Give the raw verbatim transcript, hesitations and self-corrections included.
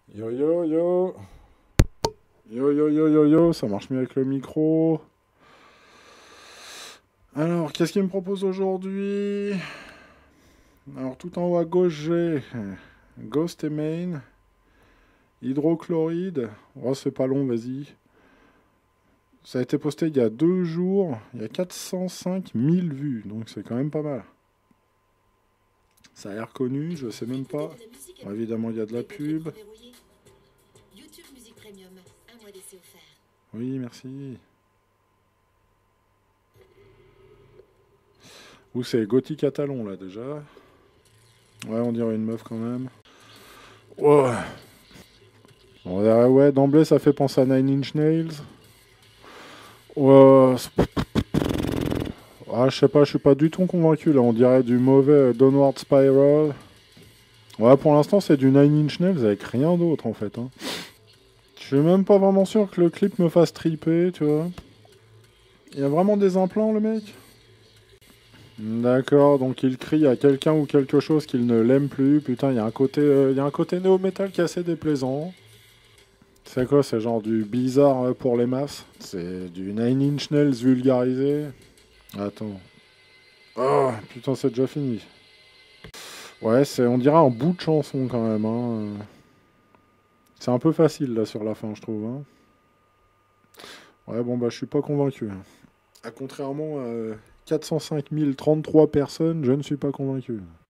Yo yo yo. Yo yo yo yo yo, ça marche mieux avec le micro. Alors, qu'est-ce qu'il me propose aujourd'hui? Alors, tout en haut à gauche, j'ai Ghost et Main, hydrochloride. Oh, c'est pas long, vas-y. Ça a été posté il y a deux jours. Il y a quatre cent cinq mille vues, donc c'est quand même pas mal. Ça a l'air connu, je sais même pas. Bon, évidemment, il y a de la pub. Oui, merci. Ou c'est Gothic Catalan là déjà. Ouais, on dirait une meuf quand même. Ouais. Bon, ouais, ouais, d'emblée ça fait penser à Nine Inch Nails. Ouais. Ah, je sais pas, je suis pas du tout convaincu là. On dirait du mauvais Downward Spiral. Ouais, pour l'instant c'est du Nine Inch Nails avec rien d'autre en fait. Hein. Je suis même pas vraiment sûr que le clip me fasse triper, tu vois. Il y a vraiment des implants le mec? D'accord, donc il crie à quelqu'un ou quelque chose qu'il ne l'aime plus. Putain, il y a un côté, euh, il y a un côté néo-metal qui est assez déplaisant. C'est quoi, c'est genre du bizarre euh, pour les masses? C'est du Nine Inch Nails vulgarisé. Attends. Oh, putain, c'est déjà fini. Ouais, c'est, on dirait un bout de chanson quand même. Hein. C'est un peu facile là sur la fin, je trouve. Hein. Ouais, bon, bah, je suis pas convaincu. Hein. À contrairement à quatre cent cinq mille trente-trois personnes, je ne suis pas convaincu.